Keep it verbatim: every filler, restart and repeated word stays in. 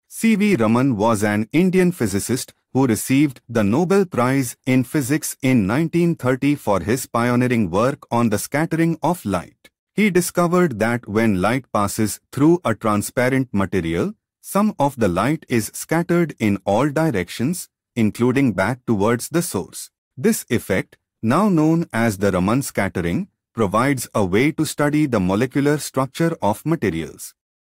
C V Raman was an Indian physicist who received the Nobel Prize in Physics in nineteen thirty for his pioneering work on the scattering of light. He discovered that when light passes through a transparent material, some of the light is scattered in all directions, including back towards the source. This effect, now known as the Raman scattering, provides a way to study the molecular structure of materials.